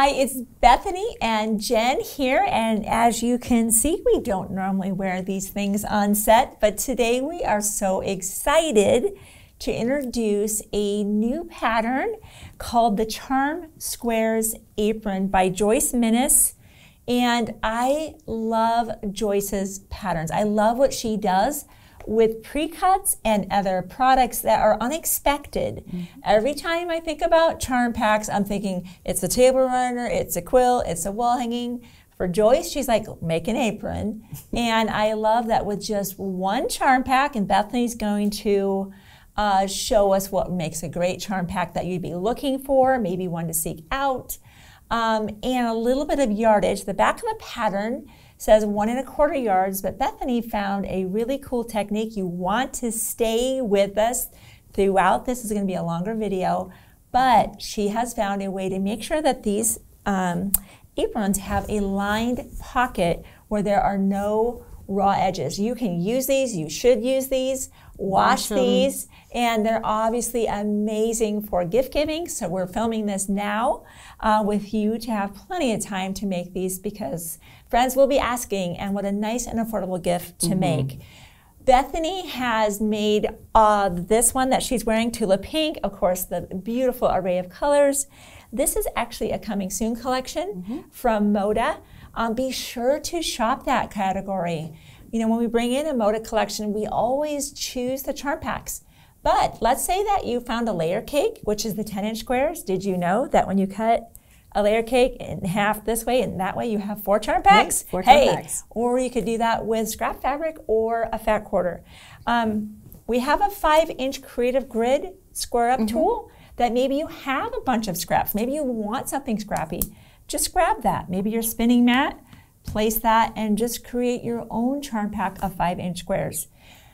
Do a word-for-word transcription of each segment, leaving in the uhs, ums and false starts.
Hi, it's Bethany and Jen here, and as you can see, we don't normally wear these things on set, but today we are so excited to introduce a new pattern called the Charm Squares Apron by Joyce Minnis. And I love Joyce's patterns. I love what she does with pre-cuts and other products that are unexpected. Mm-hmm. Every time I think about charm packs, I'm thinking it's a table runner, it's a quilt, it's a wall hanging. For Joyce, she's like, make an apron. And I love that with just one charm pack, and Bethany's going to uh, show us what makes a great charm pack that you'd be looking for, maybe one to seek out. Um, and a little bit of yardage. The back of the pattern says one and a quarter yards, but Bethany found a really cool technique. You want to stay with us throughout. This is going to be a longer video, but she has found a way to make sure that these um, aprons have a lined pocket where there are no raw edges. You can use these, you should use these, wash awesome. these, and they're obviously amazing for gift giving. So we're filming this now uh, with you to have plenty of time to make these because friends will be asking, and what a nice and affordable gift to mm-hmm. make. Bethany has made uh, this one that she's wearing, Tulip Pink, of course, the beautiful array of colors. This is actually a coming soon collection mm-hmm. from Moda. Um, be sure to shop that category. You know, when we bring in a Moda collection, we always choose the charm packs. But let's say that you found a layer cake, which is the ten inch squares. Did you know that when you cut a layer cake in half this way and that way, you have four charm packs? Four charm hey, packs. Or you could do that with scrap fabric or a fat quarter. Um, we have a five inch creative grid square up mm-hmm. tool that maybe you have a bunch of scraps. Maybe you want something scrappy. Just grab that. Maybe your spinning mat, place that, and just create your own charm pack of five inch squares.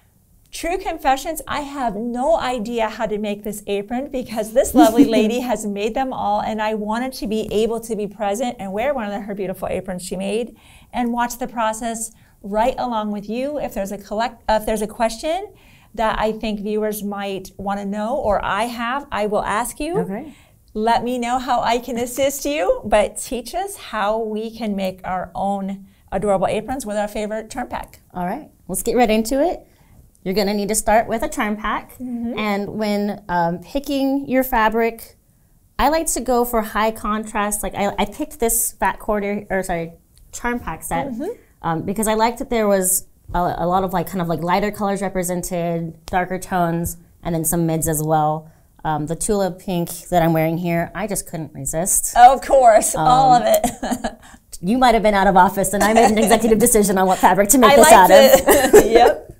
True confessions, I have no idea how to make this apron because this lovely lady has made them all, and I wanted to be able to be present and wear one of her beautiful aprons she made and watch the process right along with you. If there's a collect, uh, if there's a question that I think viewers might want to know or I have, I will ask you. Okay. Let me know how I can assist you, but teach us how we can make our own adorable aprons with our favorite charm pack. All right, let's get right into it. You're gonna need to start with a charm pack. Mm-hmm. And when um, picking your fabric, I like to go for high contrast. Like I, I picked this fat quarter, or sorry, charm pack set mm-hmm. um, because I liked that there was a, a lot of like kind of like lighter colors represented, darker tones, and then some mids as well. Um, the tulip pink that I'm wearing here, I just couldn't resist. Oh, of course, um, all of it. You might have been out of office and I made an executive decision on what fabric to make I this out it. of. Yep.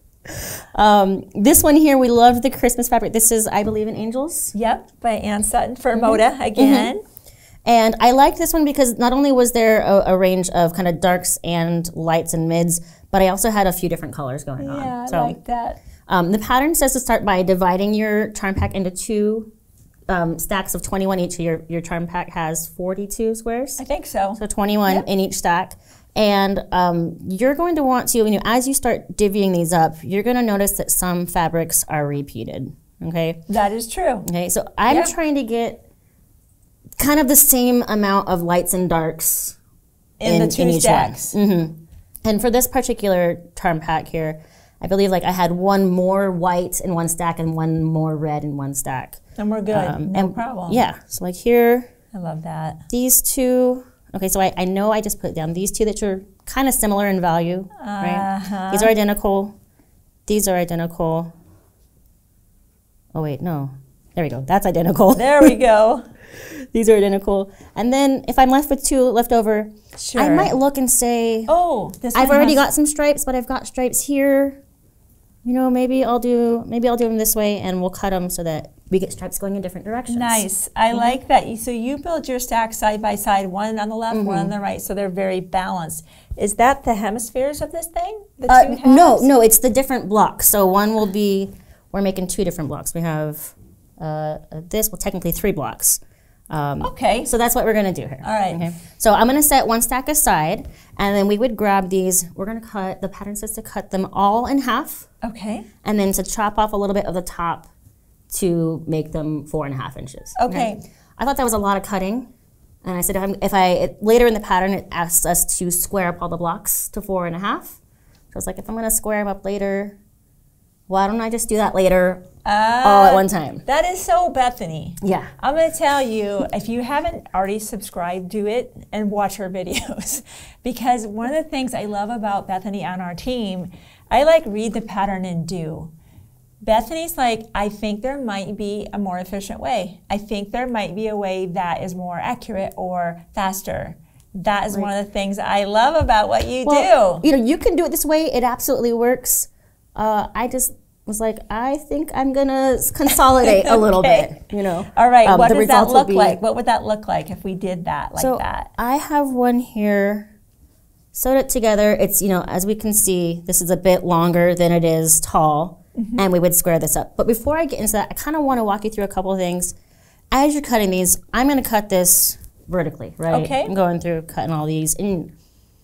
Um, this one here, we loved the Christmas fabric. This is, I believe, in Angels. Yep, by Ann Sutton for mm-hmm. Moda again. Mm-hmm. And I liked this one because not only was there a, a range of kind of darks and lights and mids, but I also had a few different colors going yeah, on. Yeah, so, I like that. Um, the pattern says to start by dividing your charm pack into two um, stacks of twenty-one each. Your, your charm pack has forty-two squares. I think so. So twenty-one yep. in each stack. And um, you're going to want to, you know, as you start divvying these up, you're going to notice that some fabrics are repeated, okay? That is true. Okay, so I'm yeah. trying to get kind of the same amount of lights and darks in, in the two in each stacks. Mm-hmm. And for this particular charm pack here, I believe like I had one more white in one stack and one more red in one stack. And we're good, um, no and, problem. Yeah, so like here. I love that. These two. Okay, so I, I know I just put down these two that are kind of similar in value, uh-huh. right? These are identical. These are identical. Oh, wait, no. There we go. That's identical. There we go. These are identical. And then if I'm left with two left over, sure. I might look and say, oh, this I've one already has... got some stripes, but I've got stripes here. You know, maybe I'll do maybe I'll do them this way, and we'll cut them so that we get stripes going in different directions. Nice. I mm-hmm. like that. So you build your stack side by side, one on the left, mm-hmm. one on the right, so they're very balanced. Is that the hemispheres of this thing? The uh, two halves? No, no, it's the different blocks. So one will be, we're making two different blocks. We have uh, this, well, technically three blocks. Um, okay. So that's what we're going to do here. All right. Okay. So I'm going to set one stack aside, and then we would grab these. We're going to cut, the pattern says to cut them all in half. Okay. And then to chop off a little bit of the top to make them four and a half inches. Okay. okay. I thought that was a lot of cutting. And I said, if, I'm, if I, it, later in the pattern, it asks us to square up all the blocks to four and a half. So I was like, if I'm gonna square them up later, why don't I just do that later uh, all at one time? That is so Bethany. Yeah. I'm gonna tell you, if you haven't already subscribed, do it and watch her videos. Because one of the things I love about Bethany on our team, I like read the pattern and do. Bethany's like, I think there might be a more efficient way. I think there might be a way that is more accurate or faster. That is right. One of the things I love about what you well, do. You know, you can do it this way. It absolutely works. Uh, I just was like, I think I'm gonna consolidate a little okay. bit. You know. All right. Um, what does that look be, like? What would that look like if we did that like so that? I have one here. Sewed it together. It's, you know, as we can see, this is a bit longer than it is tall. Mm-hmm. And we would square this up. But before I get into that, I kind of want to walk you through a couple of things. As you're cutting these, I'm going to cut this vertically, right? Okay. I'm going through cutting all these. And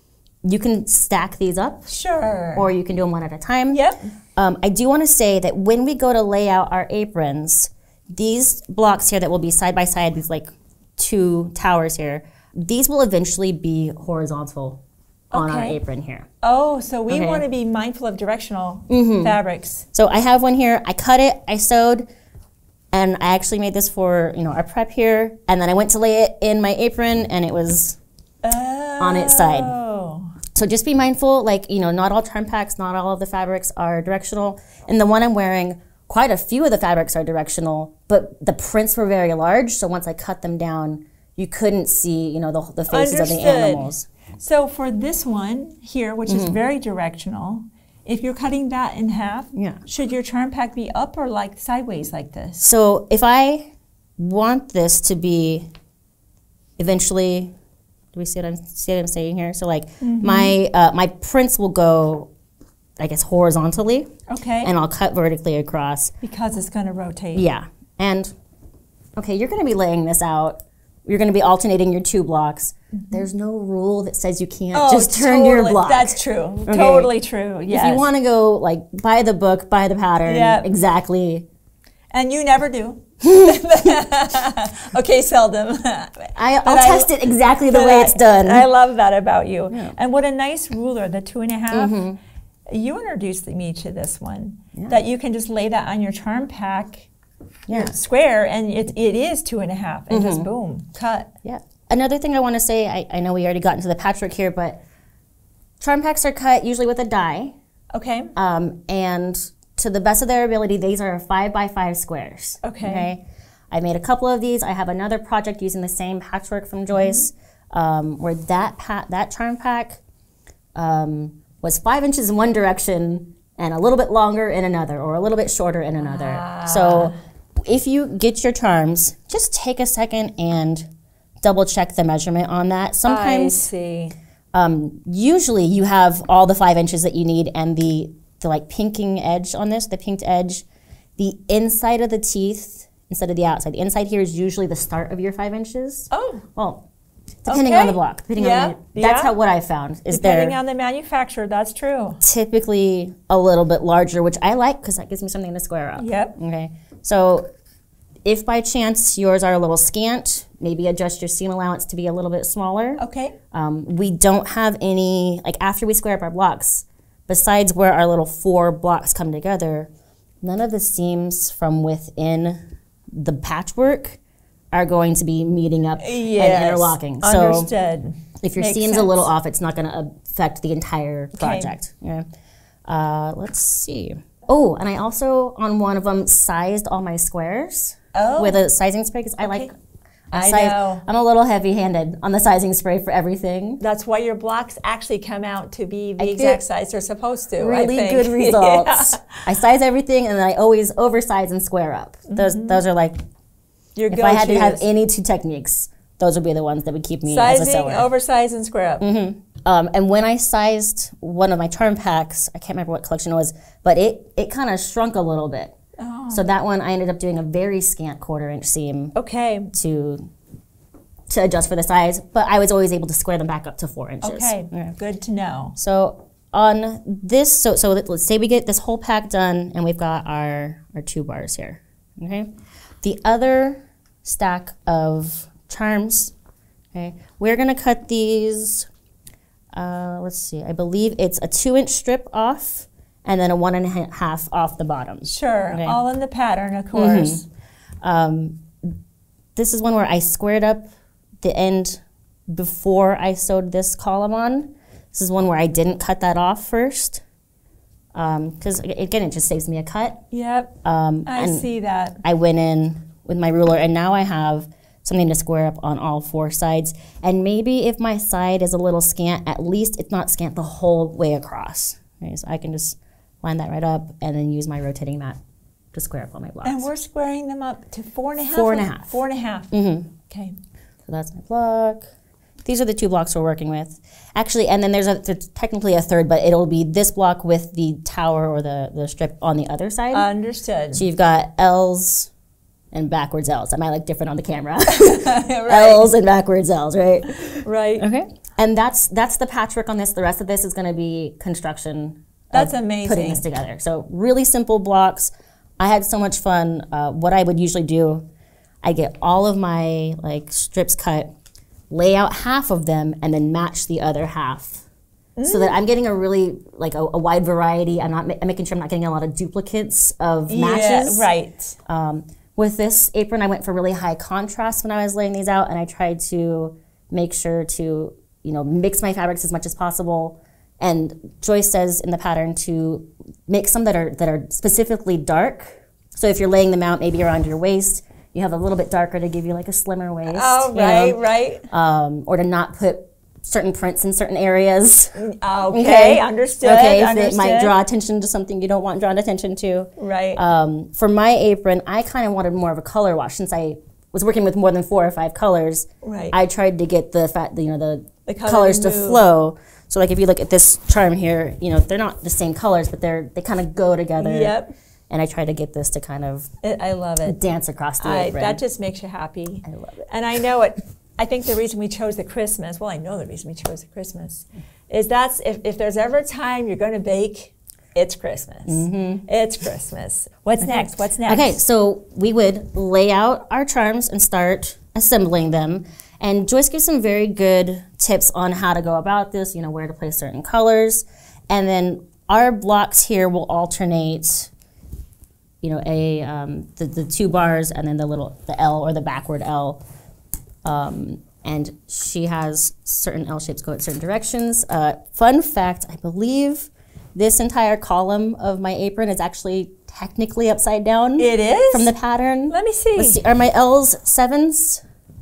you can stack these up. Sure. Or you can do them one at a time. Yep. Um, I do want to say that when we go to lay out our aprons, these blocks here that will be side by side, these like two towers here, these will eventually be horizontal on okay. our apron here. Oh, so we okay. want to be mindful of directional mm-hmm. fabrics. So I have one here. I cut it, I sewed, and I actually made this for, you know, our prep here. And then I went to lay it in my apron, and it was oh. on its side. So just be mindful, like, you know, not all charm packs, not all of the fabrics are directional. And the one I'm wearing, quite a few of the fabrics are directional, but the prints were very large. So once I cut them down, you couldn't see, you know, the, the faces Understood. Of the animals. So for this one here, which mm-hmm. is very directional, if you're cutting that in half, yeah. should your charm pack be up or like sideways like this? So if I want this to be eventually, do we see what I'm, see what I'm saying here? So like mm-hmm. my uh, my prints will go, I guess, horizontally. Okay. And I'll cut vertically across. Because it's going to rotate. Yeah. And, okay, you're going to be laying this out. You're going to be alternating your two blocks. Mm-hmm. There's no rule that says you can't oh, just turn totally. your block. That's true. Okay. Totally true. Yes. If you want to go like by the book, by the pattern, yep. exactly. And you never do. Okay, seldom. I, I'll I, test it exactly the way I, it's done. I love that about you. Yeah. And what a nice ruler, the two and a half. Mm-hmm. You introduced me to this one. Yeah. That you can just lay that on your charm pack. Yeah. Square, and it, it is two and a half, and mm-hmm. just boom, cut. Yeah. Another thing I want to say, I, I know we already got into the patchwork here, but charm packs are cut usually with a die. Okay. Um, and to the best of their ability, these are five by five squares. Okay. Okay. I made a couple of these. I have another project using the same patchwork from Joyce, mm-hmm. um, where that pa that charm pack um, was five inches in one direction and a little bit longer in another, or a little bit shorter in another. Ah. So if you get your charms, just take a second and double check the measurement on that. Sometimes, I see. Um, usually you have all the five inches that you need, and the, the like pinking edge on this, the pinked edge, the inside of the teeth instead of the outside. The inside here is usually the start of your five inches. Oh. Well, depending okay. on the block. Depending yeah. on the, that's yeah. how what I found is depending on the manufacturer. That's true. Typically a little bit larger, which I like because that gives me something to square up. Yep. Okay. So if by chance yours are a little scant, maybe adjust your seam allowance to be a little bit smaller. Okay. Um, we don't have any, like after we square up our blocks, besides where our little four blocks come together, none of the seams from within the patchwork are going to be meeting up yes. and interlocking. Understood. So if your Makes seam's sense. a little off, it's not going to affect the entire project. Okay. Yeah. Uh, let's see. Oh, and I also, on one of them, sized all my squares oh. with a sizing spray, because I okay. like I size, know. I'm a little heavy-handed on the sizing spray for everything. That's why your blocks actually come out to be the I exact size they're supposed to. Really I think. good results. yeah. I size everything, and then I always oversize and square up. Mm-hmm. Those those are like, your if I had to have any two techniques, those would be the ones that would keep me Sizing, as a sewer. oversize, and square up. Mm-hmm. Um, and when I sized one of my charm packs, I can't remember what collection it was, but it, it kind of shrunk a little bit. Oh. So that one, I ended up doing a very scant quarter inch seam okay. to to adjust for the size, but I was always able to square them back up to four inches. Okay, yeah. Good to know. So on this, so, so let's say we get this whole pack done and we've got our, our two bars here, okay? The other stack of charms, Okay, we're gonna cut these, uh, let's see, I believe it's a two inch strip off and then a one and a half off the bottom. Sure, okay. All in the pattern, of course. Mm-hmm. um, this is one where I squared up the end before I sewed this column on. This is one where I didn't cut that off first. Because um, again, it just saves me a cut. Yep, um, I see that. I went in with my ruler, and now I have something to square up on all four sides. And maybe if my side is a little scant, at least it's not scant the whole way across. Okay, so I can just line that right up and then use my rotating mat to square up all my blocks. And we're squaring them up to four and a half? Four and a half. Four and a half. Mm-hmm. Okay. So that's my block. These are the two blocks we're working with. Actually, and then there's, a, there's technically a third, but it'll be this block with the tower or the, the strip on the other side. Understood. So you've got L's and backwards L's. That might look different on the camera. Right. L's and backwards L's, right? Right. Okay. And that's that's the patchwork on this. The rest of this is going to be construction. That's amazing. Putting this together. So really simple blocks. I had so much fun. Uh, what I would usually do, I get all of my like strips cut, lay out half of them, and then match the other half. Mm. So that I'm getting a really, like a, a wide variety. I'm not ma I'm making sure I'm not getting a lot of duplicates of matches. Yeah, right. Um, with this apron, I went for really high contrast when I was laying these out, and I tried to make sure to, you know, mix my fabrics as much as possible. And Joyce says in the pattern to make some that are, that are specifically dark. So if you're laying them out maybe around your waist, you have a little bit darker to give you like a slimmer waist. Oh, right, know? right. Um, or to not put certain prints in certain areas. Okay, okay. Understood. Okay, if understood. it might draw attention to something you don't want drawn attention to. Right. Um, for my apron, I kind of wanted more of a color wash since I was working with more than four or five colors. Right. I tried to get the fat, you know, the, the color colors to move. flow. So like if you look at this charm here, you know, they're not the same colors, but they're they kind of go together. Yep. And I try to get this to kind of it, I love it. Dance across the I, apron. That just makes you happy. I love it. And I know it. I think the reason we chose the Christmas, well, I know the reason we chose the Christmas, is that's if, if there's ever a time you're going to bake, it's Christmas. Mm-hmm. It's Christmas. What's okay. next? What's next? Okay, so we would lay out our charms and start assembling them. And Joyce gives some very good tips on how to go about this, you know, where to place certain colors. And then our blocks here will alternate, you know, a um, the, the two bars and then the little, the L or the backward L. Um, and she has certain L shapes go in certain directions. Uh, fun fact, I believe this entire column of my apron is actually technically upside down. It is? From the pattern. Let me see. Let's see. Are my L's sevens?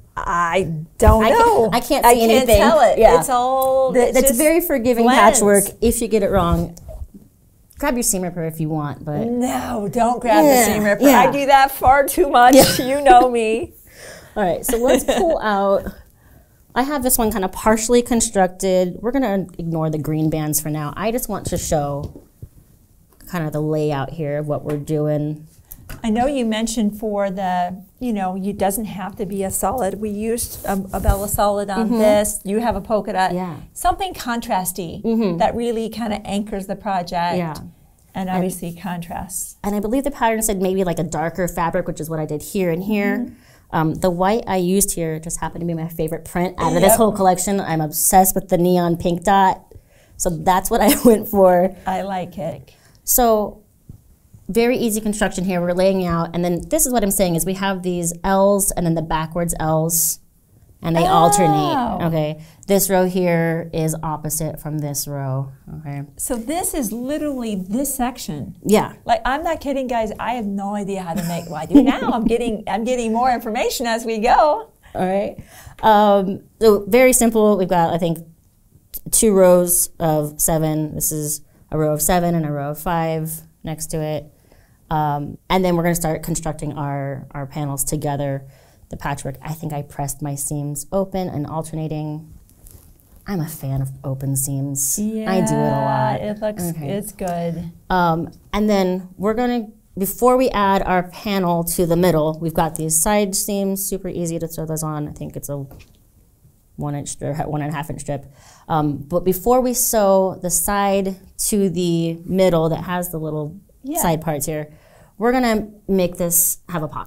I don't I know. Can, I can't see I anything. can't tell it. Yeah. It's all. Th it's that's just very forgiving blends. patchwork if you get it wrong. Grab your seam ripper if you want, but no, don't grab yeah, the seam ripper. yeah. I do that far too much. Yeah. You know me. All right, so let's pull out. I have this one kind of partially constructed. We're gonna ignore the green bands for now. I just want to show kind of the layout here of what we're doing. I know you mentioned for the, you know, it doesn't have to be a solid. We used a, a Bella solid on mm-hmm. this. You have a polka dot. Yeah. Something contrasty mm-hmm. that really kind of anchors the project. Yeah. And obviously and, contrasts. And I believe the pattern said maybe like a darker fabric, which is what I did here and here. Mm-hmm. Um, the white I used here just happened to be my favorite print out of yep. this whole collection. I'm obsessed with the neon pink dot. So that's what I went for. I like it. So very easy construction here. We're laying out, and then this is what I'm saying is we have these L's and then the backwards L's, and they oh. alternate. Okay, this row here is opposite from this row. Okay. So this is literally this section. Yeah. Like I'm not kidding, guys. I have no idea how to make. Well, I do now. I'm getting I'm getting more information as we go. All right. Um, so very simple. We've got I think two rows of seven. This is a row of seven and a row of five next to it. Um, and then we're going to start constructing our, our panels together. The patchwork, I think I pressed my seams open and alternating. I'm a fan of open seams. Yeah, I do it a lot. It looks, okay. It's good. Um, and then we're going to, before we add our panel to the middle, we've got these side seams, super easy to throw those on. I think it's a one inch or one and a half inch strip. Um, but before we sew the side to the middle that has the little yeah. side parts here, we're gonna make this have a pocket.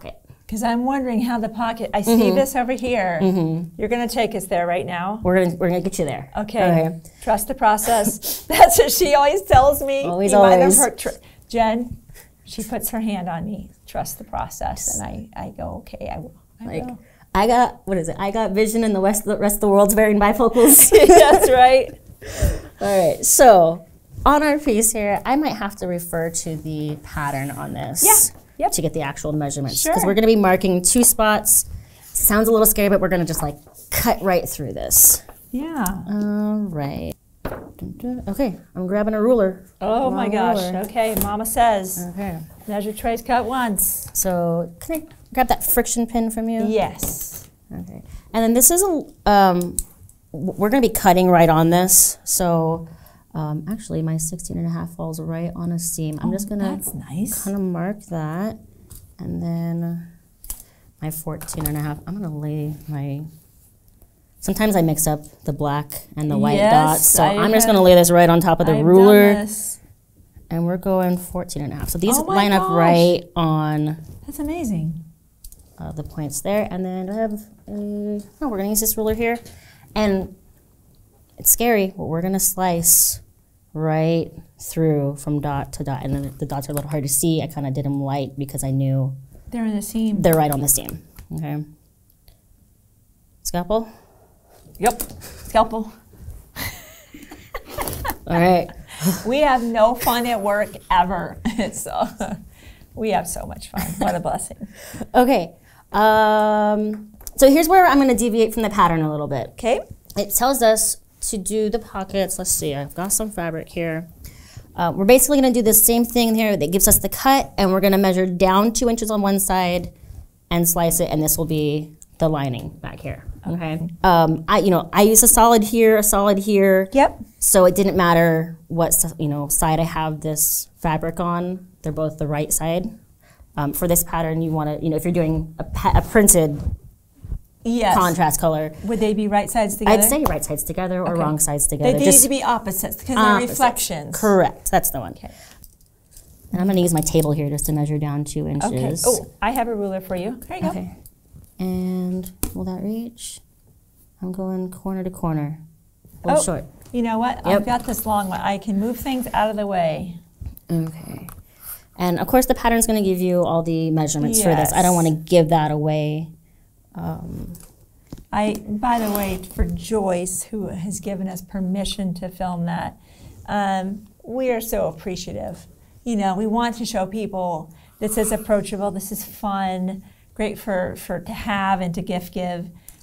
Because I'm wondering how the pocket, I see mm-hmm. this over here. Mm-hmm. You're going to take us there right now? We're going we're gonna get you there. Okay. okay. Trust the process. That's what she always tells me. Always, you always. Her, tr- Jen, she puts her hand on me. Trust the process. And I, I go, okay, I will. I like, will. I got, what is it? I got vision and the rest, the rest of the world's wearing bifocals. That's right. All right. So on our piece here, I might have to refer to the pattern on this. Yeah. Yep. To get the actual measurements. Sure. Because we're going to be marking two spots. Sounds a little scary, but we're going to just like cut right through this. Yeah. All right. Okay, I'm grabbing a ruler. Oh Wrong my gosh. Ruler. Okay, Mama says. Okay. Measure trace cut once. So can I grab that friction pin from you? Yes. Okay. And then this is a, um, we're going to be cutting right on this. So Um, actually, my sixteen and a half falls right on a seam. I'm oh, just gonna that's nice. kind of mark that, and then my fourteen and a half. I'm gonna lay my. Sometimes I mix up the black and the white yes, dots, so I I'm just have, gonna lay this right on top of the I've ruler, done this. and we're going fourteen and a half. So these oh line gosh. up right on. That's amazing. Uh, the points there, and then I have a. Oh, we're gonna use this ruler here, and. It's scary, but we're gonna slice right through from dot to dot. And then the dots are a little hard to see. I kind of did them light because I knew they're in the seam. They're right on the seam. Okay. Scalpel? Yep. Scalpel. All right. We have no fun at work ever. So we have so much fun. What a blessing. Okay. Um, so here's where I'm gonna deviate from the pattern a little bit. Okay. It tells us to do the pockets. Let's see, I've got some fabric here. Uh, we're basically gonna do the same thing here that gives us the cut, and we're gonna measure down two inches on one side and slice it, and this will be the lining back here, okay? Um, I, you know, I use a solid here, a solid here. Yep. So it didn't matter what, you know, side I have this fabric on, they're both the right side. Um, for this pattern, you wanna, you know, if you're doing a, a printed yes. contrast color. Would they be right sides together? I'd say right sides together or okay. wrong sides together. They need Just to be opposites because opposites. they're reflections. Correct, that's the one. Okay. And I'm gonna use my table here just to measure down two inches. Okay, oh, I have a ruler for you. There you go. Okay. And will that reach? I'm going corner to corner. A little oh, short. You know what? Yep. I've got this long one. I can move things out of the way. Okay. And of course the pattern's gonna give you all the measurements yes. for this. I don't wanna give that away. Um, I, by the way, for Joyce, who has given us permission to film that, um, we are so appreciative. You know, we want to show people this is approachable, this is fun, great for, for to have and to gift give.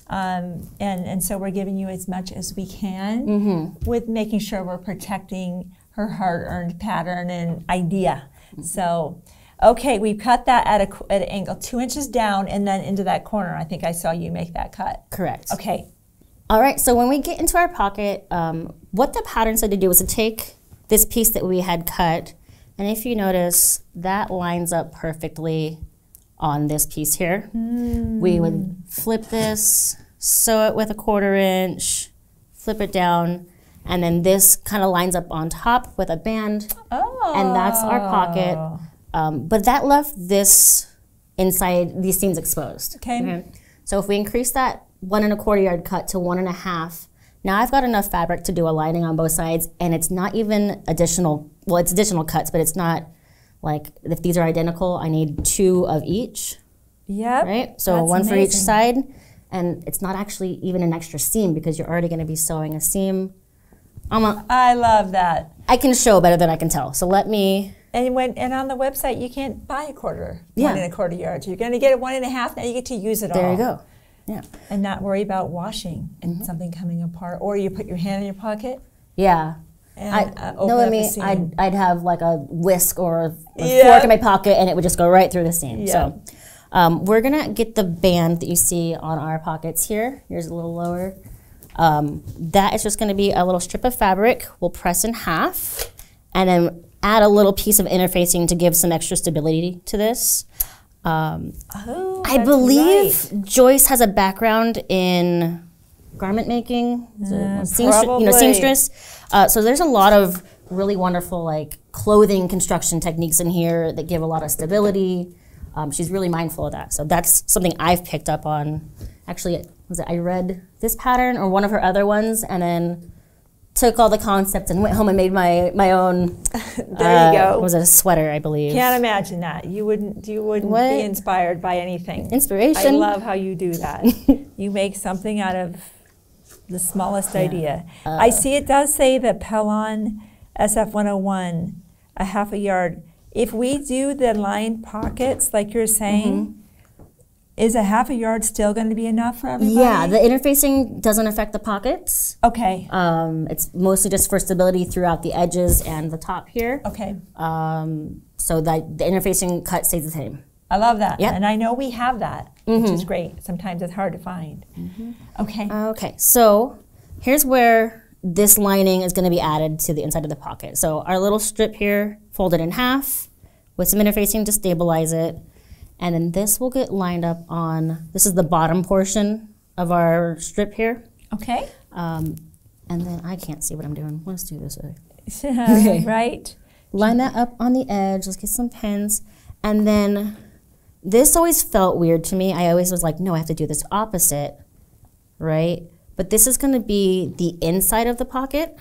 Um, and, and so we're giving you as much as we can mm-hmm. with making sure we're protecting her hard-earned pattern and idea. Mm-hmm. So. Okay, we've cut that at, a, at an angle two inches down and then into that corner. I think I saw you make that cut. Correct. Okay. All right, so when we get into our pocket, um, what the pattern said to do was to take this piece that we had cut, and if you notice, that lines up perfectly on this piece here. Mm. We would flip this, sew it with a quarter inch, flip it down, and then this kind of lines up on top with a band, oh. and that's our pocket. Um, but that left this inside, these seams exposed. Okay. okay. So if we increase that one and a quarter yard cut to one and a half, now I've got enough fabric to do a lining on both sides, and it's not even additional, well, it's additional cuts, but it's not like, if these are identical, I need two of each. Yep. Right? So That's one amazing. for each side, and it's not actually even an extra seam because you're already gonna be sewing a seam. I'm a, I love that. I can show better than I can tell, so let me, And when and on the website, you can't buy a quarter, yeah. one and a quarter yards. You're going to get it one and a half. Now you get to use it there all. There you go. Yeah. And not worry about washing and mm-hmm. something coming apart. Or you put your hand in your pocket. Yeah. And I, uh, open no, up I mean, a seam. I'd, I'd have like a whisk or a, a yep. fork in my pocket, and it would just go right through the seam. Yep. So um, we're going to get the band that you see on our pockets here. Here's a little lower. Um, that is just going to be a little strip of fabric. We'll press in half, and then add a little piece of interfacing to give some extra stability to this. Um, oh, I believe right. Joyce has a background in garment making, uh, seamstress, you know, seamstress. Uh, so there's a lot of really wonderful like clothing construction techniques in here that give a lot of stability. um, she's really mindful of that. So that's something I've picked up on. Actually, was it I read this pattern or one of her other ones, and then took all the concepts and went home and made my my own. There uh, you go. Was it a sweater, I believe? Can't imagine that. You wouldn't. You wouldn't What? be inspired by anything. Inspiration. I love how you do that. You make something out of the smallest Yeah. idea. Uh, I see it does say the Pellon S F one oh one, a half a yard. If we do the lined pockets like you're saying, Mm-hmm. is a half a yard still going to be enough for everybody? Yeah, the interfacing doesn't affect the pockets. Okay. Um, it's mostly just for stability throughout the edges and the top here. Okay. Um, so that the interfacing cut stays the same. I love that. Yep. And I know we have that, which is great. Sometimes it's hard to find. Okay. Okay, so here's where this lining is going to be added to the inside of the pocket. So our little strip here, folded in half with some interfacing to stabilize it. And then this will get lined up on, this is the bottom portion of our strip here. Okay. Um, and then I can't see what I'm doing. Let's do this way. Right. Line that up on the edge. Let's get some pins. And then this always felt weird to me. I always was like, no, I have to do this opposite, right? But this is going to be the inside of the pocket.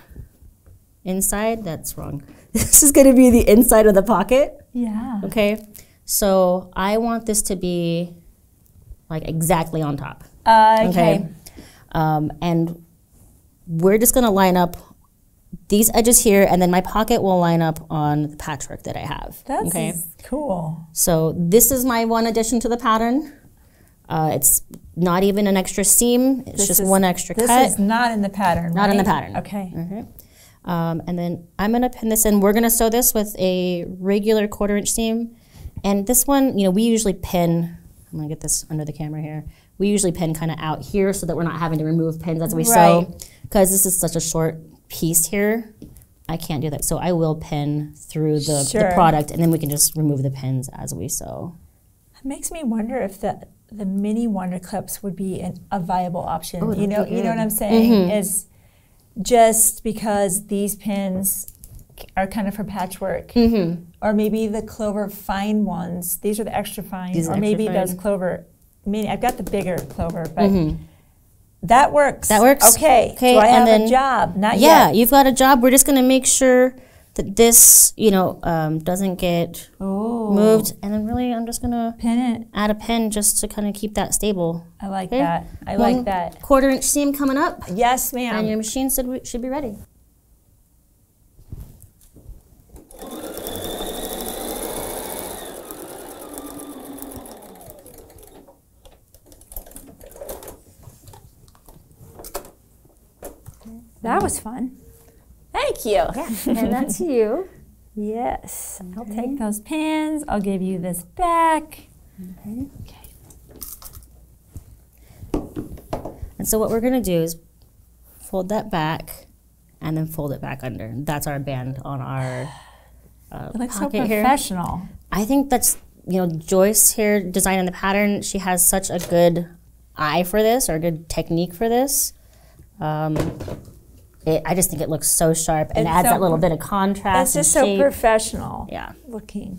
Inside, that's wrong. This is going to be the inside of the pocket, Yeah. okay? So I want this to be like exactly on top. Uh, okay. Um, and we're just going to line up these edges here, and then my pocket will line up on the patchwork that I have. That's okay. cool. So this is my one addition to the pattern. Uh, it's not even an extra seam. It's This just is- one extra This cut. is not in the pattern, Not in the right? pattern. Okay. Okay. Um, and then I'm gonna pin this in. We're gonna sew this with a regular quarter inch seam. And this one, you know, we usually pin, I'm gonna get this under the camera here. We usually pin kind of out here so that we're not having to remove pins as we sew. Right. Because this is such a short piece here, I can't do that. So I will pin through the, the Sure. product, and then we can just remove the pins as we sew. It makes me wonder if the the mini wonder clips would be an, a viable option. Oh, you that'd know, be you know good. what I'm saying? Mhm. Is just because these pins are kind of for patchwork, Mm-hmm. or maybe the Clover fine ones. These are the extra fine, These are or maybe extra those fine. Clover. Mini. I've got the bigger Clover, but Mhm. that works. That works. Okay. Okay, Do I and have then- a job? Not Yeah, yet. you've got a job. We're just gonna make sure that this, you know, um, doesn't get Oh. moved. And then really, I'm just gonna Pin it. add a pin just to kind of keep that stable. I like Okay. that. I One like that. Quarter inch seam coming up, Yes, and ma'am. your machine should should be ready. That was fun. Thank you. Yeah, and that's you. Yes. I'll take those pins. I'll give you this back. Okay. Okay. And so what we're gonna do is fold that back, and then fold it back under. That's our band on our uh, It looks so pocket here. professional. I think that's, you know, Joyce here designing the pattern. She has such a good eye for this, or a good technique for this. Um, it, I just think it looks so sharp and It's adds so that little pro- bit of contrast. It's just and so shape. professional Yeah. looking.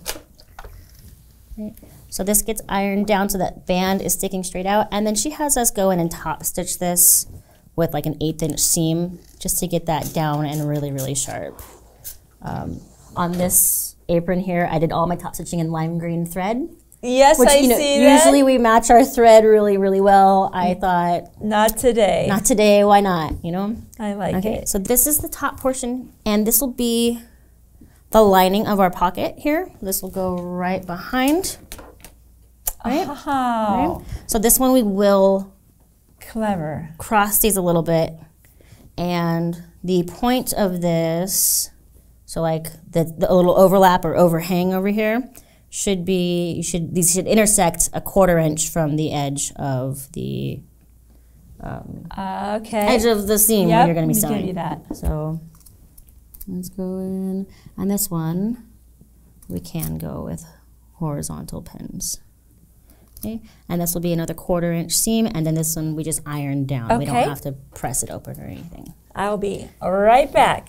So this gets ironed down so that band is sticking straight out, and then she has us go in and top stitch this with like an eighth inch seam just to get that down and really, really sharp. Um, on this apron here, I did all my top stitching in lime green thread. Yes, Which, I you know, see usually that. we match our thread really, really well. I thought, Not today. not today, why not, you know? I like Okay, it. so this is the top portion, and this will be the lining of our pocket here. This will go right behind. Right? Oh, Right? So this one we will clever. cross these a little bit, and the point of this, so like the, the little overlap or overhang over here, should be, you should, these should intersect a quarter inch from the edge of the um, Uh, okay. edge of the seam Yep, where you're going to be let me sewing. give you that. So let's go in, and this one we can go with horizontal pins. Okay, and this will be another quarter inch seam, and then this one we just iron down. We don't Okay. have to press it open or anything. I'll be right back.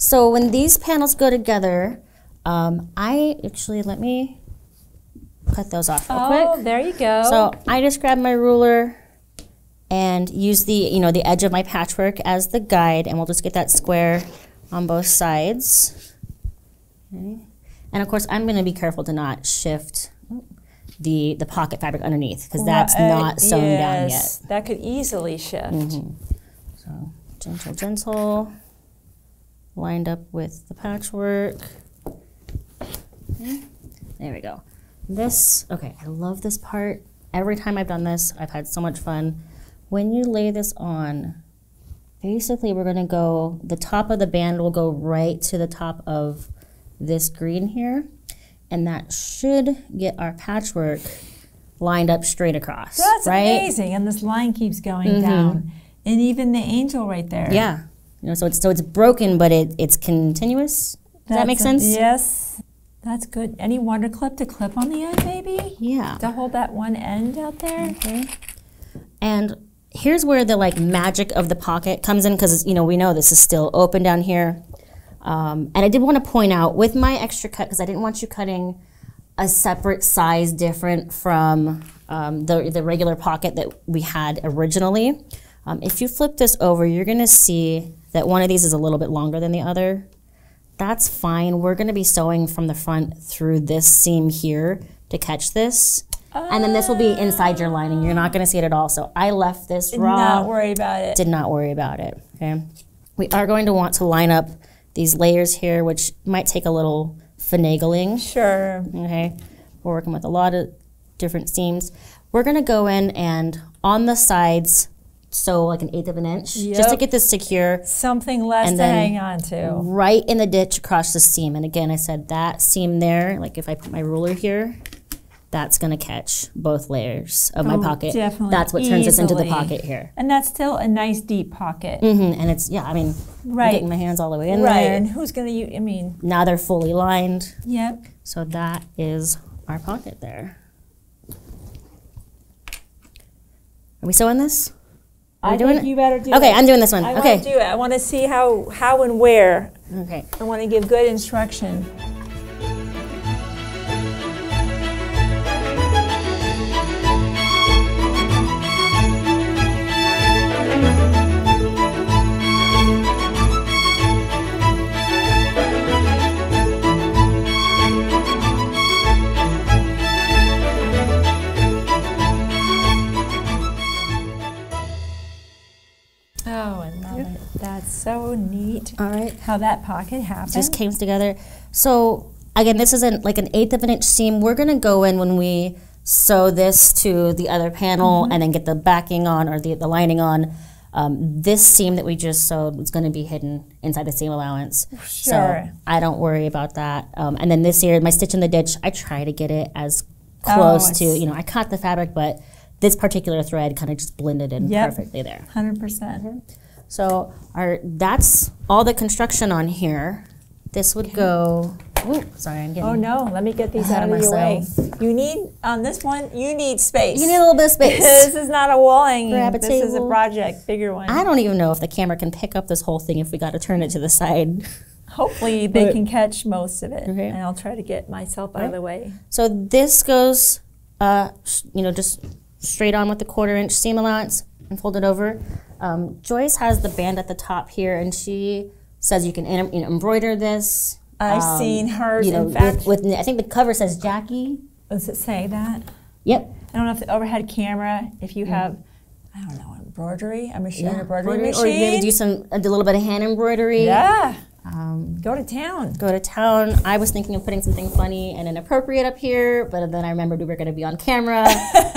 So when these panels go together, um, I actually, let me cut those off real oh, quick. there you go. So I just grab my ruler and use the, you know, the edge of my patchwork as the guide, and we'll just get that square on both sides. Okay. And of course, I'm going to be careful to not shift the the pocket fabric underneath, because that's Right, not sewn yes, down yet. That could easily shift. Mm-hmm. So gentle, gentle, lined up with the patchwork. Okay. There we go. This, okay, I love this part. Every time I've done this, I've had so much fun. When you lay this on, basically we're gonna go, the top of the band will go right to the top of this green here, and that should get our patchwork lined up straight across. That's right? amazing, and this line keeps going Mm-hmm. down. And even the angel right there. Yeah, you know, so it's so it's broken, but it it's continuous. Does that make That's a- sense? Yes, that's good. Any wonder clip to clip on the end, maybe? Yeah. To hold that one end out there? Okay. And here's where the like magic of the pocket comes in, because you know we know this is still open down here. Um, and I did want to point out with my extra cut, because I didn't want you cutting a separate size different from um, the, the regular pocket that we had originally. Um, if you flip this over, you're going to see that one of these is a little bit longer than the other. That's fine. We're going to be sewing from the front through this seam here to catch this. And then this will be inside your lining. You're not going to see it at all. So I left this Did raw. not worry about it. Did not worry about it. Okay. We are going to want to line up these layers here, which might take a little finagling. Sure. Okay. We're working with a lot of different seams. We're going to go in and on the sides sew like an eighth of an inch just to Yep. get this secure. Something less And to then hang on to. Right in the ditch across the seam. And again, I said that seam there, like if I put my ruler here, that's going to catch both layers of my Oh, pocket. definitely. That's what turns this into the Easily. pocket here. And that's still a nice deep pocket. Mm-hmm. And it's, yeah, I mean, Right. I'm getting my hands all the way in Right. there. And who's going to use, I mean, Now they're fully lined. yep. So that is our pocket there. Are we sewing this? Are we I doing think it? you better do it. Okay, I'm doing this one. I okay. want to do it. I want to see how, how and where. Okay. I want to give good instruction. Oh, I love it. That's so neat. All right. How that pocket happened. Just came together. So again, this isn't like an eighth of an inch seam. We're gonna go in when we sew this to the other panel Mm-hmm. and then get the backing on or the, the lining on. Um, this seam that we just sewed is gonna be hidden inside the seam allowance. Sure. So I don't worry about that. Um, and then this here, my stitch in the ditch, I try to get it as close Oh, to, it's- you know, I cut the fabric, but this particular thread kind of just blended in Yep. perfectly there. one hundred percent. So our that's all the construction on here. This would go, ooh, sorry, I'm getting Oh no, let me get these Ahead out of of your way. myself. You need, on this one, you need space. You need a little bit of space. This is not a wall hanging. Grab a This is a table. project, bigger one. I don't even know if the camera can pick up this whole thing if we got to turn it to the side. Hopefully they But- can catch most of it. Okay. And I'll try to get myself out of the way. So this goes, uh, sh- you know, just straight on with the quarter inch seam allowance and fold it over. Um, Joyce has the band at the top here, and she says you can em- you know, embroider this. I've um, seen hers, you know, in fact. with, with I think the cover says Jackie. Does it say that? Yep. I don't know if the overhead camera, if you have, I don't know, embroidery, a machine, embroidery Embroidery, machine. or you maybe do some a little bit of hand embroidery. Yeah, Um, go to town. go to town. I was thinking of putting something funny and inappropriate up here, but then I remembered we were going to be on camera,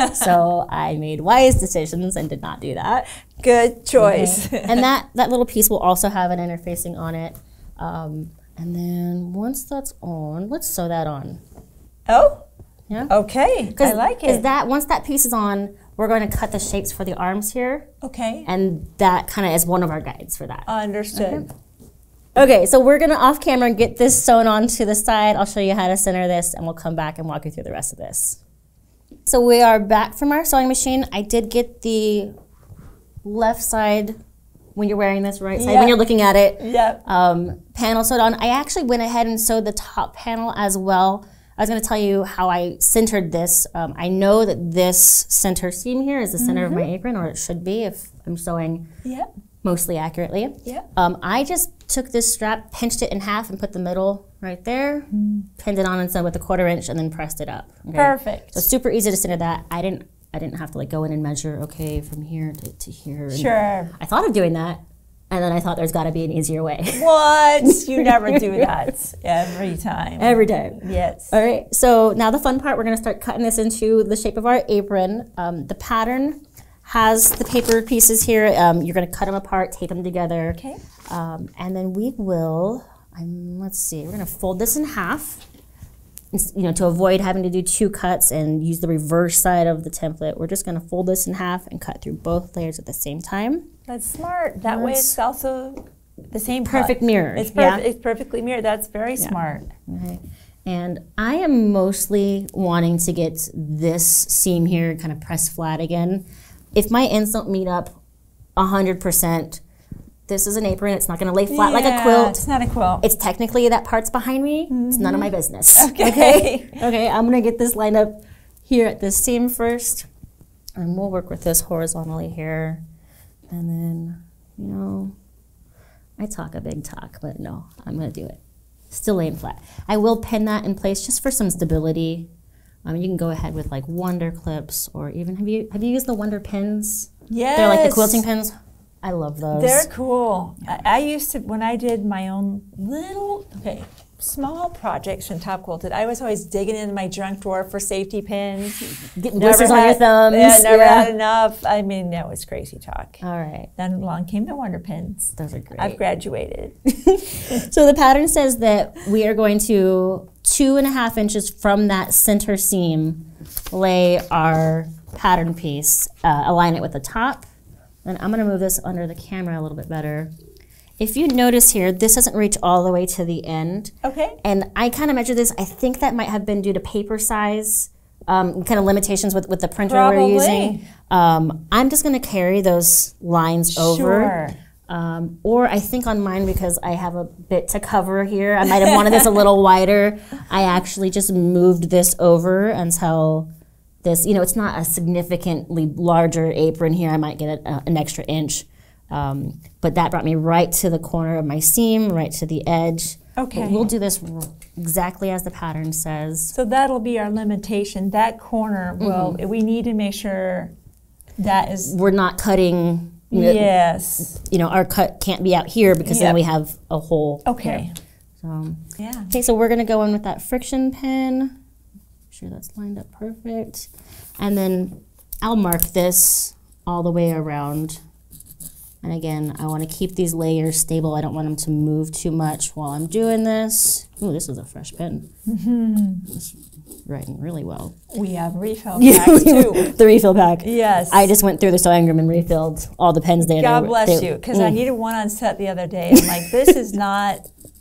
so I made wise decisions and did not do that. Good choice. And that that little piece will also have an interfacing on it. Um, and then once that's on, let's sew that on. Oh, Yeah. okay. I like Is it. that once that piece is on, we're going to cut the shapes for the arms here, Okay, and that kind of is one of our guides for that. understood. Okay, so we're gonna off camera get this sewn on to the side. I'll show you how to center this, and we'll come back and walk you through the rest of this. So we are back from our sewing machine. I did get the left side when you're wearing this, right side Yeah. when you're looking at it, Yep. um, panel sewed on. I actually went ahead and sewed the top panel as well. I was going to tell you how I centered this. Um, I know that this center seam here is the center mm-hmm. of my apron, or it should be if I'm sewing yep. mostly accurately. Yep. Um, I just took this strap, pinched it in half, and put the middle right there, mm. pinned it on and sewed with a quarter inch, and then pressed it up. Okay? Perfect. So super easy to center that. I didn't. I didn't have to like go in and measure. Okay, from here to, to here. And sure. I thought of doing that. And then I thought there's got to be an easier way. What? You never do that every time. Every time. Yes. All right. So now the fun part, we're going to start cutting this into the shape of our apron. Um, the pattern has the paper pieces here. Um, you're going to cut them apart, tape them together. Okay. Um, and then we will, um, let's see, we're going to fold this in half. You know, to avoid having to do two cuts and use the reverse side of the template, we're just going to fold this in half and cut through both layers at the same time. That's smart. That That's way it's also the same perfect mirror. It's, perf yeah. it's perfectly mirrored. That's very yeah. smart. Okay. And I am mostly wanting to get this seam here kind of pressed flat again. If my ends don't meet up one hundred percent, this is an apron. It's not going to lay flat yeah, like a quilt. It's not a quilt. It's technically that part's behind me. Mm-hmm. It's none of my business. Okay. Okay. Okay. I'm going to get this lined up here at this seam first. And we'll work with this horizontally here. And then, you know, I talk a big talk, but no, I'm going to do it. Still laying flat. I will pin that in place just for some stability. Um, you can go ahead with like Wonder clips, or even, have you have you used the Wonder pins? Yes. They're like the quilting pins. I love those. They're cool. Yeah. I, I used to, when I did my own little, okay, small projects from Top Quilted, I was always digging into my junk drawer for safety pins. Getting blisters on your thumbs. Yeah, never yeah. had enough. I mean, that was crazy talk. All right. Then along came the Wonder pins. Those are great. I've graduated. So the pattern says that we are going to, two and a half inches from that center seam, lay our pattern piece, uh, align it with the top. And I'm going to move this under the camera a little bit better. If you notice here, this doesn't reach all the way to the end. Okay. And I kind of measure this. I think that might have been due to paper size, um, kind of limitations with, with the printer Probably. we're using. Um, I'm just going to carry those lines sure. over. Um, or I think on mine, because I have a bit to cover here, I might have wanted this a little wider. I actually just moved this over until this, you know, it's not a significantly larger apron here. I might get a, an extra inch. Um, but that brought me right to the corner of my seam, right to the edge. Okay. But we'll do this exactly as the pattern says. So that'll be our limitation. That corner will, mm-hmm. we need to make sure that is... We're not cutting... Yes. You know, our cut can't be out here because yep. then we have a hole. Okay. Here. So, yeah. Okay, so we're going to go in with that friction pin. Make sure that's lined up perfect. And then I'll mark this all the way around. And again, I want to keep these layers stable. I don't want them to move too much while I'm doing this. Ooh, this is a fresh pen. Mm-hmm. It's writing really well. We have refill packs too. The refill pack. Yes. I just went through the sewing room and refilled all the pens there. God they, bless they, you, because mm. I needed one on set the other day. I'm like, this is not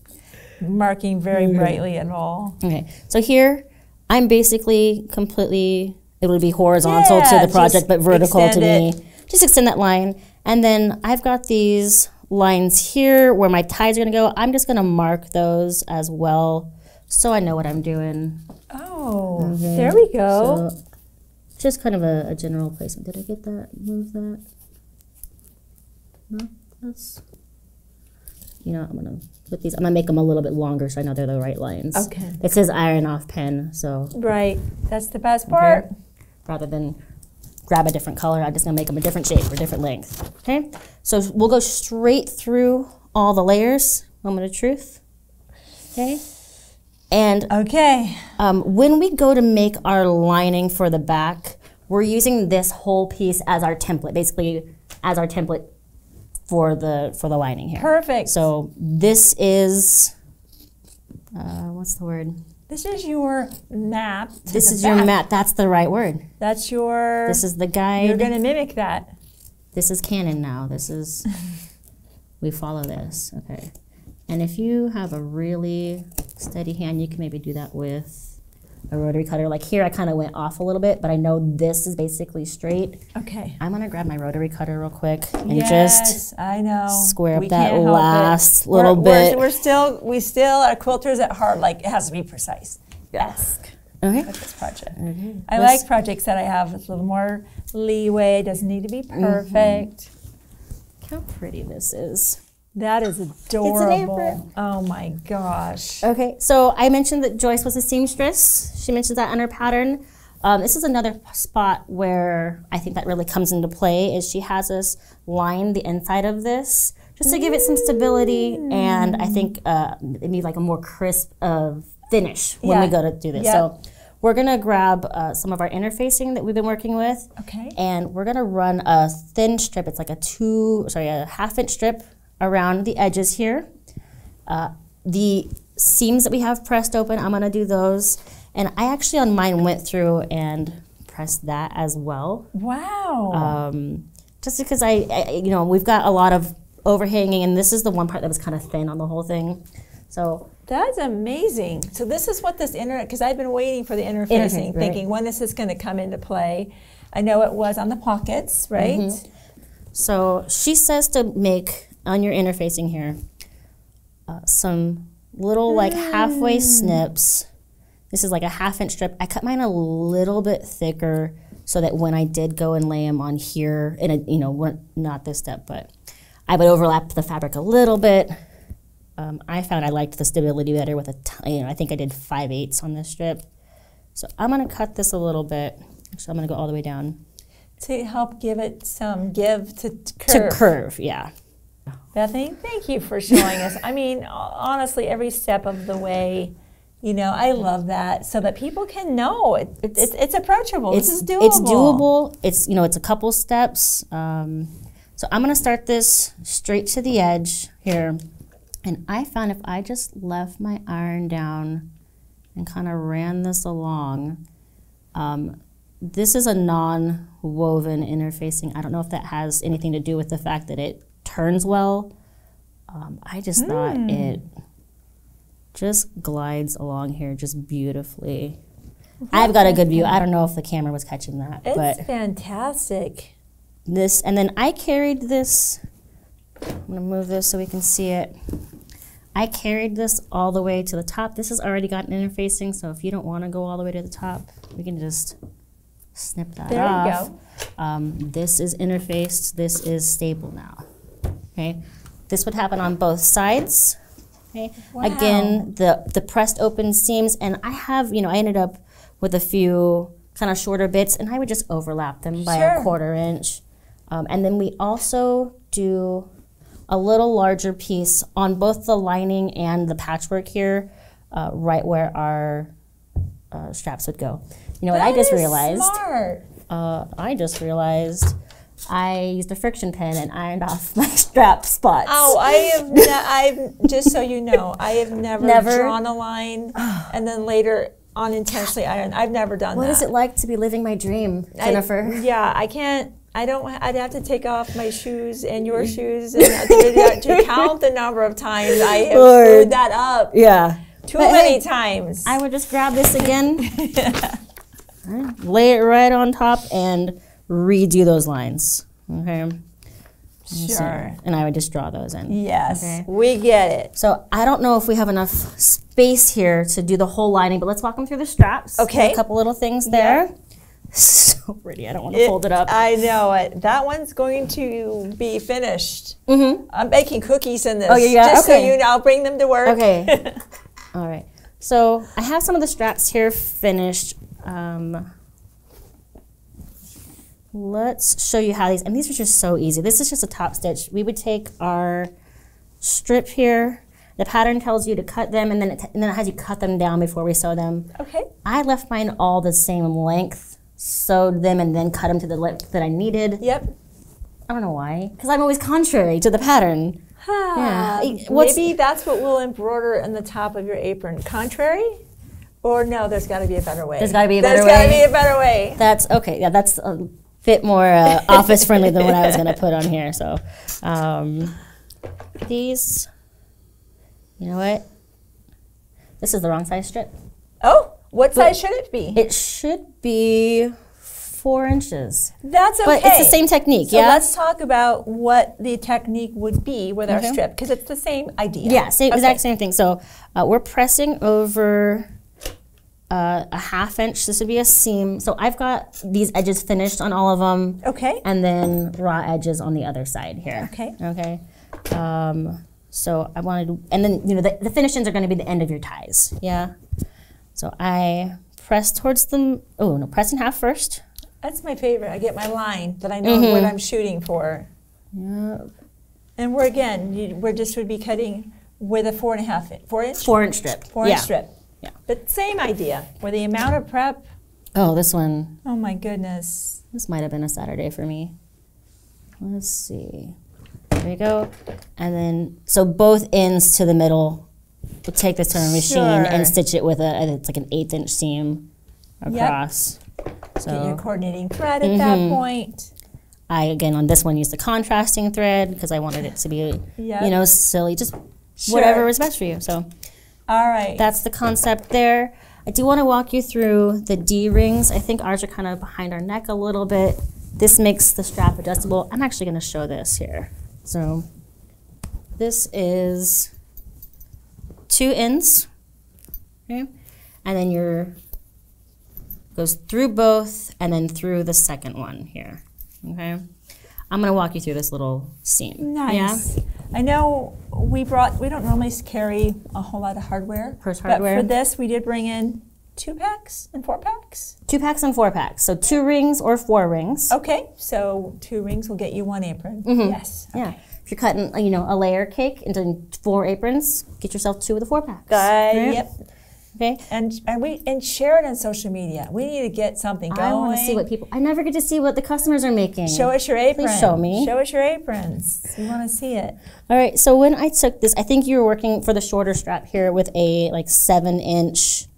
marking very brightly at all. Okay, so here I'm basically completely, it would be horizontal yeah, to the project, but vertical to me. It. Just extend that line. And then I've got these lines here where my ties are gonna go. I'm just gonna mark those as well so I know what I'm doing. Oh, okay. There we go. So just kind of a, a general placement. Did I get that? Move that? No, that's, you know, I'm gonna put these, I'm gonna make them a little bit longer so I know they're the right lines. Okay. It says iron off pen, so. Right, that's the best part. Okay. Rather than grab a different color, I'm just gonna make them a different shape or different length, okay? So we'll go straight through all the layers, moment of truth, okay? And okay. Um, when we go to make our lining for the back, we're using this whole piece as our template, basically as our template for the for the lining here. Perfect. So this is, uh, what's the word? This is your map. To this the is back. your map. That's the right word. That's your. This is the guide. You're going to mimic that. This is canon now. This is. We follow this. Okay. And if you have a really steady hand, you can maybe do that with a rotary cutter. Like here, I kind of went off a little bit, but I know this is basically straight. Okay. I'm gonna grab my rotary cutter real quick and yes, just I know. square up we that can't help last it. little we're, bit. We're, we're still, we still are quilters at heart. Like it has to be precise. Ask. Okay. With this project. Okay. I This- like projects that I have with a little more leeway. It doesn't need to be perfect. Mm-hmm. How pretty this is. That is adorable. apron. Oh my gosh. Okay, so I mentioned that Joyce was a seamstress. She mentions that on her pattern. Um, this is another spot where I think that really comes into play is she has us line the inside of this just to give it some stability Mm. and I think uh, it needs like a more crisp uh, finish when Yeah. we go to do this. Yep. So we're gonna grab uh, some of our interfacing that we've been working with Okay. and we're gonna run a thin strip. It's like a two, sorry, a half inch strip around the edges here. Uh, the seams that we have pressed open, I'm gonna do those. And I actually on mine went through and pressed that as well. Wow. Um, just because I, I, you know, we've got a lot of overhanging and this is the one part that was kind of thin on the whole thing. So That's amazing. So this is what this inner, because I've been waiting for the interfacing, Interface, right. thinking when is this going to come into play. I know it was on the pockets, right? Mhm. So she says to make on your interfacing here uh, some little like halfway snips. This is like a half inch strip. I cut mine a little bit thicker so that when I did go and lay them on here, in a, you know, we're- not this step, but I would overlap the fabric a little bit. Um, I found I liked the stability better with a, t- you know, I think I did five eighths on this strip. So I'm gonna cut this a little bit. So I'm gonna go all the way down. To help give it some give to, to To curve. curve, yeah. Bethany, thank you for showing us. I mean, honestly, every step of the way, you know, I love that so that people can know it, it's, it's, it's approachable. It's, this is doable. It's doable. It's, you know, it's a couple steps. Um, so I'm gonna start this straight to the edge here. And I found if I just left my iron down and kind of ran this along, um, this is a non-woven interfacing. I don't know if that has anything to do with the fact that it turns well. Um, I just mm. thought it just glides along here just beautifully. That's I've got a good view. I don't know if the camera was catching that. It's but fantastic. This, and then I carried this, I'm gonna move this so we can see it. I carried this all the way to the top. This has already got an interfacing, so if you don't wanna go all the way to the top, we can just snip that there off. There you go. Um, this is interfaced, this is stable now, okay? This would happen on both sides, okay? Wow. Again, the, the pressed open seams, and I have, you know, I ended up with a few kind of shorter bits, and I would just overlap them by sure. a quarter inch. Um, and then we also do a little larger piece on both the lining and the patchwork here, uh, right where our uh, straps would go. You know what that I just is realized? Smart. Uh, I just realized I used a friction pen and ironed off my strap spots. Oh, I have, ne- I've just so you know, I have never, Never? drawn a line and then later unintentionally ironed. I've never done What that. is it like to be living my dream, Jennifer? I, yeah, I can't. I don't. I'd have to take off my shoes and your shoes and to, to count the number of times I have Lord. screwed that up. Yeah. Too But many hey, times. I would just grab this again, right, lay it right on top, and redo those lines. Okay. Sure. And I would just draw those in. Yes, Okay. we get it. So I don't know if we have enough space here to do the whole lining, but let's walk them through the straps. Okay. A couple little things there. Yep. So pretty. I don't want to fold it up. I know it. That one's going to be finished. Mm-hmm. I'm baking cookies in this. Oh, yeah, yeah. Just okay. so you know, I'll bring them to work. Okay. All right. So I have some of the straps here finished. Um, let's show you how these, and these are just so easy. This is just a top stitch. We would take our strip here. The pattern tells you to cut them, and then it, and then it has you cut them down before we sew them. Okay. I left mine all the same length, sewed them, and then cut them to the length that I needed. Yep. I don't know why, because I'm always contrary to the pattern. Ah, Yeah. What's- maybe that's what we'll embroider on the top of your apron. Contrary? Or no, there's got to be a better way. There's gotta be a better There's got to way. be a better way. That's okay. Yeah, that's a bit more uh, office friendly than what I was going to put on here. So um, these, you know what? This is the wrong size strip. Oh, What size should it be? It should be four inches. That's okay. But it's the same technique, so yeah? let's talk about what the technique would be with our Okay. strip, because it's the same idea. Yeah, same, Okay. exact same thing. So uh, we're pressing over uh, a half inch. This would be a seam. So I've got these edges finished on all of them. Okay. And then raw edges on the other side here. Okay. Okay. Um, so I wanted, and then, you know, the, the finish-ins are going to be the end of your ties. Yeah. So I press towards them. Oh, no, press in half first. That's my favorite. I get my line that I know Mm-hmm. what I'm shooting for. Yep. And we're again, you, we're just would be cutting with a four and a half, in- four inch? Four inch strip. Four yeah. inch strip. Yeah. But same idea, with the amount of prep. Oh, this one, Oh my goodness. this might have been a Saturday for me. Let's see. There you go. And then, so both ends to the middle, we'll take this to a machine Sure. and stitch it with a, it's like an eighth inch seam across. So Get your coordinating thread at that Mm-hmm. point. I, again, on this one, used the contrasting thread because I wanted it to be, Yep. you know, silly, just Sure. whatever was best for you. So All right. that's the concept there. I do want to walk you through the D-rings. I think ours are kind of behind our neck a little bit. This makes the strap adjustable. I'm actually going to show this here. So this is two ends, okay? And then your goes through both and then through the second one here, okay? I'm gonna walk you through this little seam. Nice. Yeah? I know we brought, we don't normally carry a whole lot of hardware. Purse But hardware. for this, we did bring in two packs and four packs. Two packs and four packs. So two rings or four rings. Okay, so two rings will get you one apron. Yes. Yeah. If you're cutting, you know, a layer cake into four aprons, get yourself two of the four packs. Uh, right? Yep. Okay. And and we and share it on social media. We need to get something going. I want to see what people. I never get to see what the customers are making. Show us your apron. Please show me. Show us your aprons. We want to see it. All right. So when I took this, I think you were working for the shorter strap here with a like seven inch.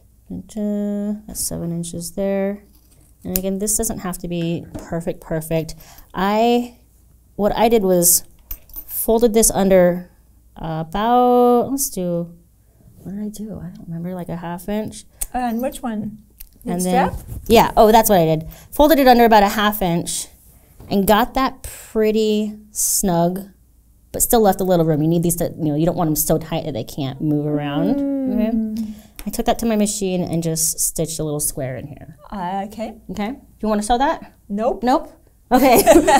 That's seven inches there. And again, this doesn't have to be perfect, perfect. I, what I did was folded this under uh, about. Let's do. What did I do? I don't remember. Like a half inch. And which one? The And then, strap? yeah, oh, that's what I did. Folded it under about a half inch and got that pretty snug, but still left a little room. You need these to, you know, you don't want them so tight that they can't move around. Mm. Okay. I took that to my machine and just stitched a little square in here. Uh, okay. Okay. Do you want to sew that? Nope. Nope. Okay.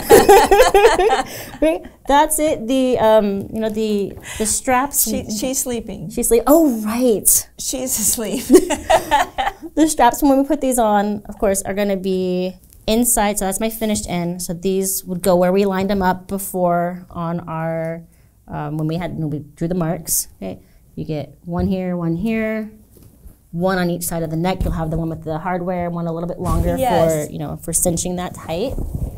Right. That's it. The um, you know, the the straps. She, she's sleeping. She's like, oh right. She's asleep. The straps, when we put these on, of course, are going to be inside. So that's my finished end. So these would go where we lined them up before on our, um, when we had, when we drew the marks. Okay, you get one here, one here, one on each side of the neck. You'll have the one with the hardware, one a little bit longer Yes. for, you know, for cinching that tight.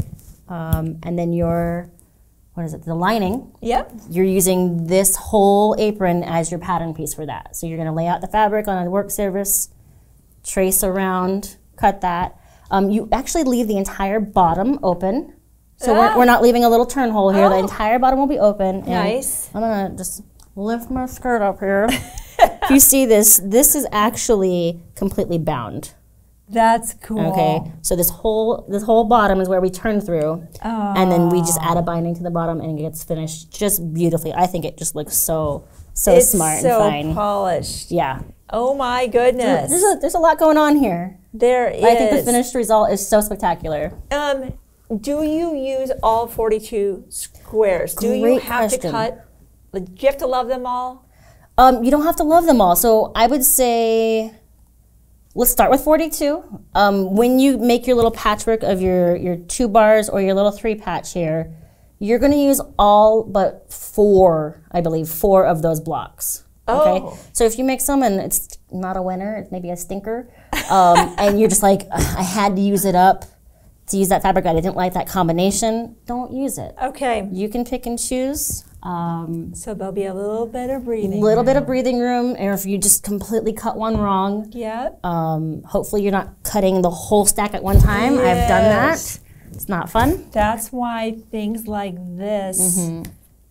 Um, and then your, what is it, the lining. Yep. You're using this whole apron as your pattern piece for that. So you're going to lay out the fabric on a work surface, trace around, cut that. Um, you actually leave the entire bottom open. So Ah. we're, we're not leaving a little turn hole here. The Oh. entire bottom will be open. And Nice. I'm going to just lift my skirt up here. If you see this, this is actually completely bound. That's cool. Okay, so this whole this whole bottom is where we turn through, and then we just add a binding to the bottom, and it gets finished just beautifully. I think it just looks so so It's smart so and fine. polished. Yeah, Oh my goodness. there's a there's a lot going on here. There is. But I think the finished result is so spectacular. Um, do you use all forty-two squares? Do you Great have question. to cut? like, Do you have to love them all? Um, you don't have to love them all. So I would say, let's start with forty-two. Um, when you make your little patchwork of your, your two bars or your little three patch here, you're gonna use all but four, I believe, four of those blocks. Okay? Oh. So if you make some and it's not a winner, it's maybe a stinker, um, and you're just like, I had to use it up to use that fabric, I didn't like that combination, don't use it. Okay. You can pick and choose. Um, So there'll be a little bit of breathing. little bit of breathing room, or if you just completely cut one wrong, Yep. um, hopefully you're not cutting the whole stack at one time. I've done Yes. that. It's not fun That's why things like this, Mm-hmm.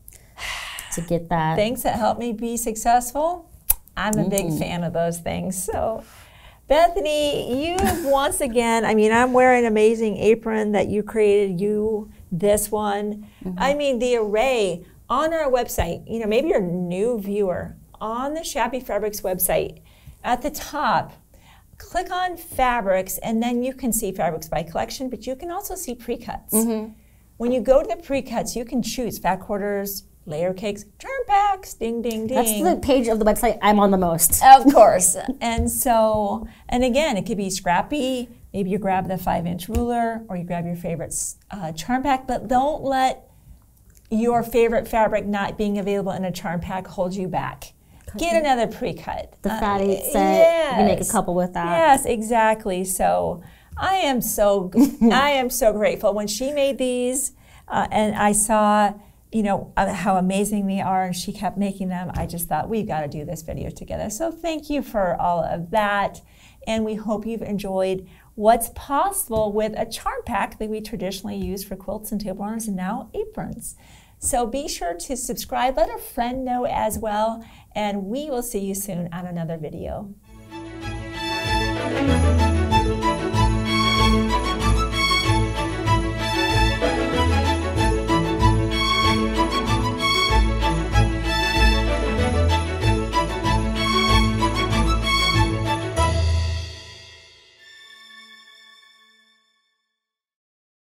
to get that. things that help me be successful, I'm a big Mm-hmm. fan of those things. So Bethany, you once again, I mean, I'm wearing an amazing apron that you created, you, this one. Mm-hmm. I mean, the array on our website, you know, maybe you're a new viewer, on the Shabby Fabrics website, at the top, click on fabrics, and then you can see fabrics by collection, but you can also see pre-cuts. Mm-hmm. When you go to the pre-cuts, you can choose fat quarters, layer cakes, turn packs, ding, ding, ding. That's the page of the website I'm on the most. Of course. And so, and again, it could be scrappy. Maybe you grab the five inch ruler or you grab your favorite uh, charm pack, but don't let your favorite fabric not being available in a charm pack hold you back. Get another pre-cut. The fat eight uh, set, yes. you can make a couple with that. Yes, exactly. So I am so, I am so grateful. When she made these uh, and I saw, you know, uh, how amazing they are, and she kept making them, I just thought, we've got to do this video together. So thank you for all of that, and we hope you've enjoyed what's possible with a charm pack that we traditionally use for quilts and table runners and now aprons. So be sure to subscribe, let a friend know as well, and we will see you soon on another video.